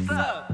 What's up?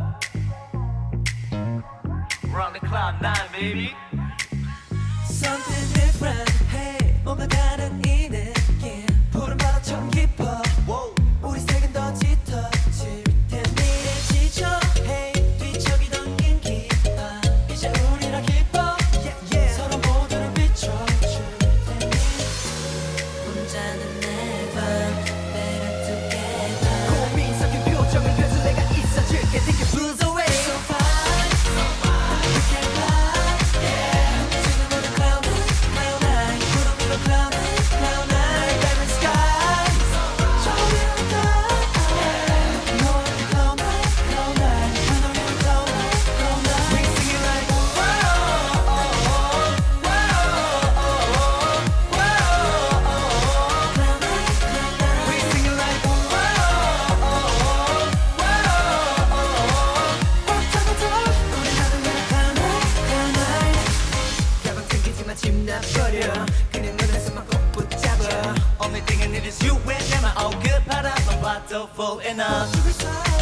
We're on the cloud nine, baby. Something different, hey, 뭔가 다른 이 느낌 푸른 바다처럼 깊어 우리 색은 더 짙어질 텐데 지쳐, hey, 뒤척이던 인기가 이제 우리라 기뻐 서로 모두를 비춰줄 테니 혼자는 never better together 고민 섞인 표정을 펴서 내가 있어줄게 Take your blues away So fine, we can fly, yeah 지금 모두 cloud nine 구름 위로 cloud nine diamond sky 저 위로 fly, 너와 cloud nine 하늘 위로 cloud nine We sing it like whoa, whoa, whoa, cloud nine We sing it like whoa, whoa, 우리 하늘 위로 cloud nine 가방 챙기지마 침나버려 그냥 눈에서만 꼭 붙잡아 Only thing I need is you and them. Oh, good 바라만 봐도 full enough. 죽을 사